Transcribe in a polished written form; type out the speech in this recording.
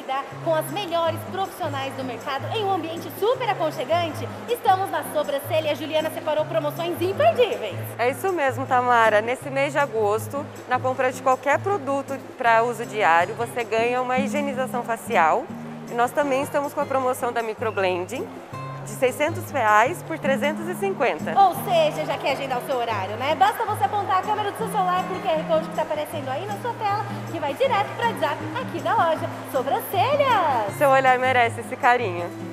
cuidar com as melhores profissionais do mercado em um ambiente super aconchegante? Estamos na Sobrancelha e a Juliana separou promoções imperdíveis. É isso mesmo, Tamara. Nesse mês de agosto, na compra de qualquer produto para uso diário, você ganha uma higienização facial. E nós também estamos com a promoção da Microblending, de R$600 por R$350. Ou seja, já quer agendar o seu horário, né? Basta você apontar a câmera do seu celular pro QR Code que está aparecendo aí na sua tela, que vai direto para o WhatsApp aqui da loja. Sobrancelhas! Seu olhar merece esse carinho.